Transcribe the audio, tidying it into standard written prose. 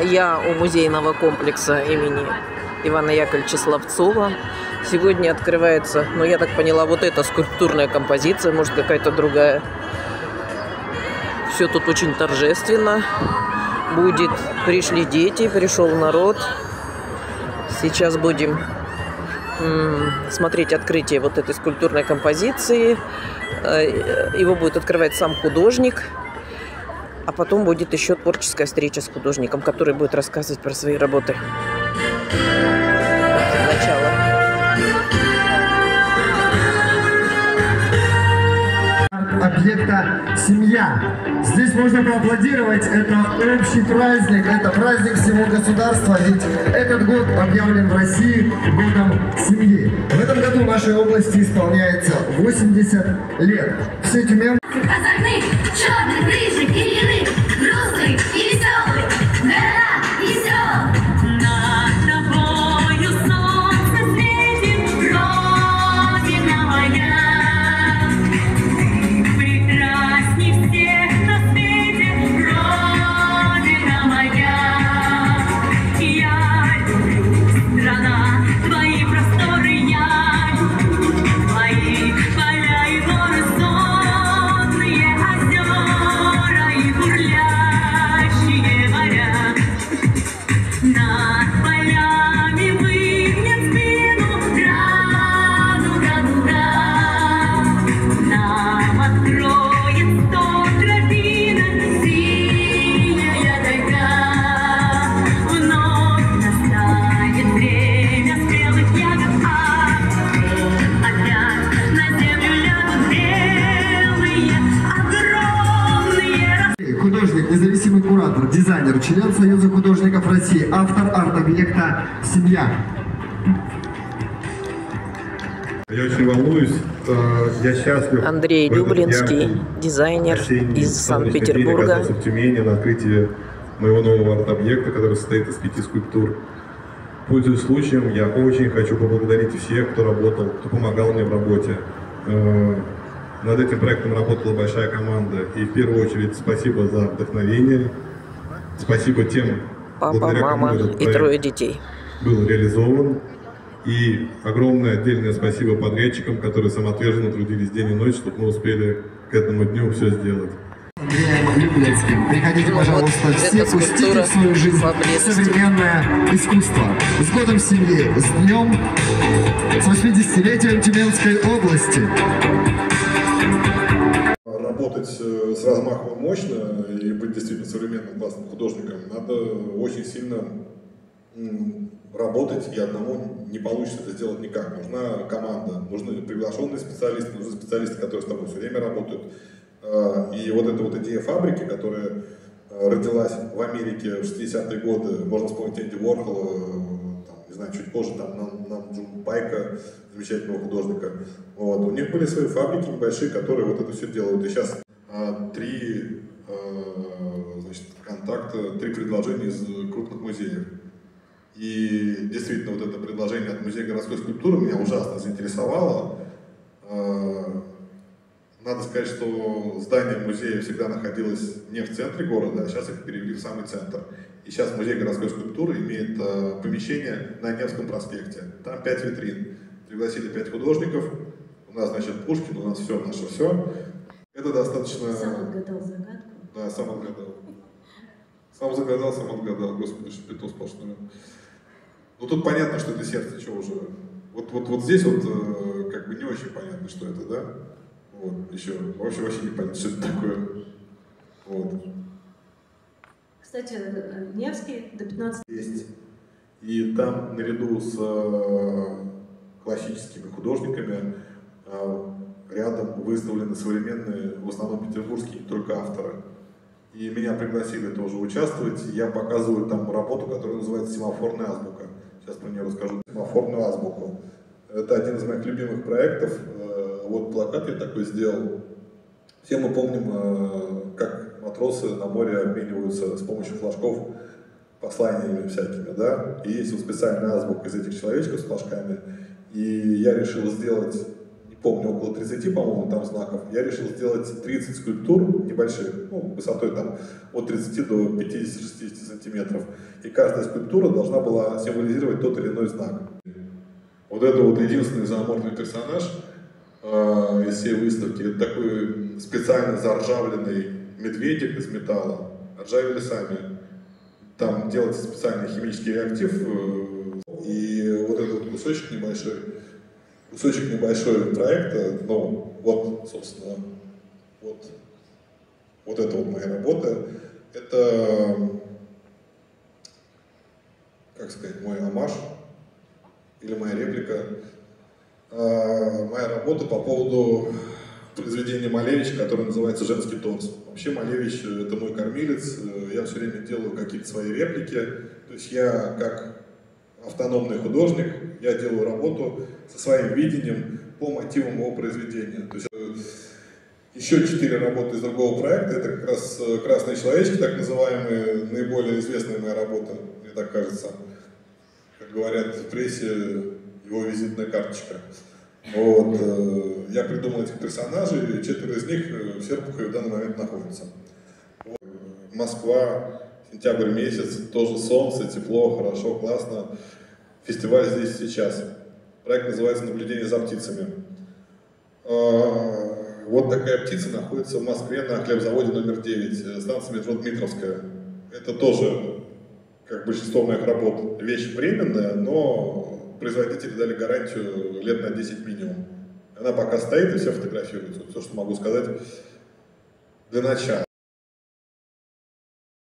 Я у музейного комплекса имени Ивана Яковлевича Славцова. Сегодня открывается, ну я так поняла, вот эта скульптурная композиция, может какая-то другая. Все тут очень торжественно будет. Пришли дети, пришел народ. Сейчас будем смотреть открытие вот этой скульптурной композиции. Его будет открывать сам художник. А потом будет еще творческая встреча с художником, который будет рассказывать про свои работы. Начало. Объекта «Семья». Здесь можно поаплодировать, это общий праздник, это праздник всего государства, ведь этот год объявлен в России годом семьи. В этом году в нашей области исполняется 80 лет. Все тюменцы... Озорный, черный, рыжий, гириный, грустный и веселый, да, веселый. Над тобою солнце светит, Родина моя. Прекрасней всех на свете, Родина моя. Я люблю, страна, твои просторы, я люблю твои поля и горы, сонные озера и бурлящие моря. Над полями выгнет спину радуга, нам откроет сто тропинок синяя тайга. Вновь настанет время спелых ягод, опять на землю лягут белые, огромные. Художник, независимый куратор, дизайнер, член Союза художников России, автор арт-объекта «Семья». Я очень волнуюсь, я счастлив. Андрей Люблинский, дизайнер из Санкт-Петербурга. Оказался в Тюмени на открытии моего нового арт-объекта, который состоит из 5 скульптур. Пользуясь случаем, я очень хочу поблагодарить всех, кто работал, кто помогал мне в работе. Над этим проектом работала большая команда. И в первую очередь спасибо за вдохновение. Спасибо тем, Папа, мама и 3 детей. был реализован. И огромное отдельное спасибо подрядчикам, которые самоотверженно трудились день и ночь, чтобы мы успели к этому дню все сделать. Андреем Люблинским. Приходите, Ну, пожалуйста, вот все, эта пустите скульптура в свою жизнь поблизости. современное искусство. С годом семьи, с днем, с 80-летием Тюменской области. Работать с размахом мощно и быть действительно современным классным художником, надо очень сильно работать, и одному не получится это сделать никак. Нужна команда, нужны приглашенные специалисты, нужны специалисты, которые с тобой все время работают. И вот эта вот идея фабрики, которая родилась в Америке в 60-е годы, можно вспомнить Энди Уорхола, там, не знаю, чуть позже там нам Джун Пайка, замечательного художника. Вот. У них были свои фабрики небольшие, которые вот это все делают. И сейчас 3 контакта, 3 предложения из крупных музеев. И действительно, вот это предложение от Музея городской скульптуры меня ужасно заинтересовало. Надо сказать, что здание музея всегда находилось не в центре города, а сейчас их перевели в самый центр. И сейчас Музей городской скульптуры имеет помещение на Невском проспекте. Там 5 витрин. Пригласили 5 художников. У нас, значит, Пушкин, у нас все, наше все. Это достаточно... Сам отгадал загадку. Да, сам отгадал. Сам загадал, сам отгадал. Господи, что петух сплошной. Ну тут понятно, что это сердце, что уже. Вот здесь вот как бы не очень понятно, что это, да? Вот, еще. Вообще не понятно, что это такое. Вот. Кстати, Невский до 15. Есть. И там наряду с классическими художниками рядом выставлены современные, в основном петербургские, не только авторы. И меня пригласили тоже участвовать. Я показываю там работу, которая называется «Семафорная азбука». Сейчас про нее расскажу. «Семафорную азбуку». Это один из моих любимых проектов. Вот плакат я такой сделал. Все мы помним, как матросы на море обмениваются с помощью флажков посланиями всякими, да? И есть вот специальная азбука из этих человечков с флажками. И я решил сделать, не помню, около 30, по-моему, там знаков, я решил сделать 30 скульптур небольших, ну, высотой там от 30 до 50-60 сантиметров. И каждая скульптура должна была символизировать тот или иной знак. Вот это вот единственный зооморфный персонаж из всей выставки. Это такой специально заржавленный медведик из металла. Ржавели сами. Там делается специальный химический реактив. И вот этот кусочек небольшой проекта, ну, вот, собственно, вот это вот моя работа. Это, как сказать, мой омаж или моя реплика. Моя работа по поводу произведения Малевича, которое называется «Женский торс». Вообще Малевич — это мой кормилец, я все время делаю какие-то свои реплики. То есть я, как автономный художник, я делаю работу со своим видением по мотивам его произведения. То есть еще 4 работы из другого проекта, это как раз «Красные человечки», так называемые, наиболее известная моя работа, мне так кажется. Как говорят в прессе, его визитная карточка. Вот. Я придумал этих персонажей, 4 из них в Серпухове в данный момент находятся. Вот. Москва, сентябрь месяц, тоже солнце, тепло, хорошо, классно. Фестиваль здесь и сейчас. Проект называется «Наблюдение за птицами». Вот такая птица находится в Москве на хлебзаводе номер 9, станция метро Дмитровская. Это тоже, как большинство моих работ, вещь временная, но производители дали гарантию лет на 10 минимум. Она пока стоит и все фотографируется. Все, что могу сказать для начала.